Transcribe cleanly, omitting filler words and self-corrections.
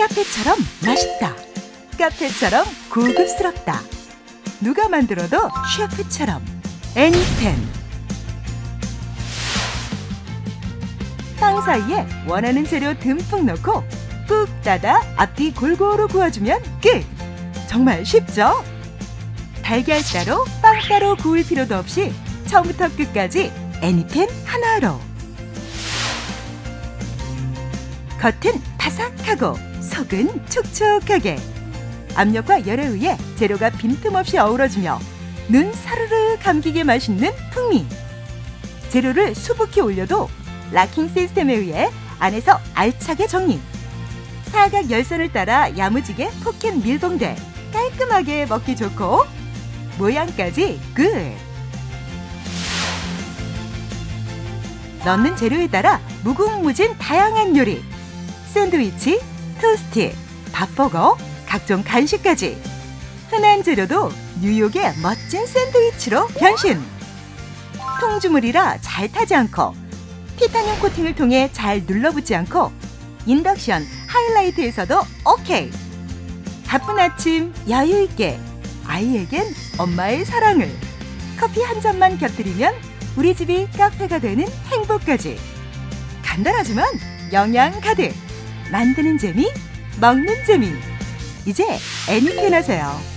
카페처럼 맛있다. 카페처럼 고급스럽다. 누가 만들어도 셰프처럼. 애니팬. 빵 사이에 원하는 재료 듬뿍 넣고 꾹 닫아 앞뒤 골고루 구워주면 끝! 정말 쉽죠? 달걀 따로, 빵 따로 구울 필요도 없이 처음부터 끝까지 애니팬 하나로. 겉은 바삭하고 속은 촉촉하게. 압력과 열에 의해 재료가 빈틈없이 어우러지며 눈 사르르 감기게 맛있는 풍미. 재료를 수북히 올려도 락킹 시스템에 의해 안에서 알차게 정리. 사각 열선을 따라 야무지게 포켓 밀봉돼 깔끔하게 먹기 좋고 모양까지 굿! 넣는 재료에 따라 무궁무진 다양한 요리. 샌드위치, 토스트, 밥버거, 각종 간식까지. 흔한 재료도 뉴욕의 멋진 샌드위치로 변신. 통주물이라 잘 타지 않고 티타늄 코팅을 통해 잘 눌러붙지 않고 인덕션 하이라이트에서도 오케이. 바쁜 아침 여유있게 아이에겐 엄마의 사랑을. 커피 한 잔만 곁들이면 우리 집이 카페가 되는 행복까지. 간단하지만 영양 가득. 만드는 재미, 먹는 재미. 이제 애니팬 하세요.